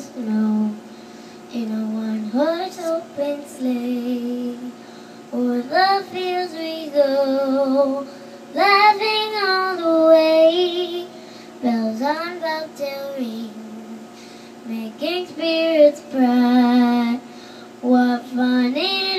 snow in a one-horse open sleigh. O'er the fields we go, laughing all the way. Bells on bobtail ring, making spirits bright. What fun it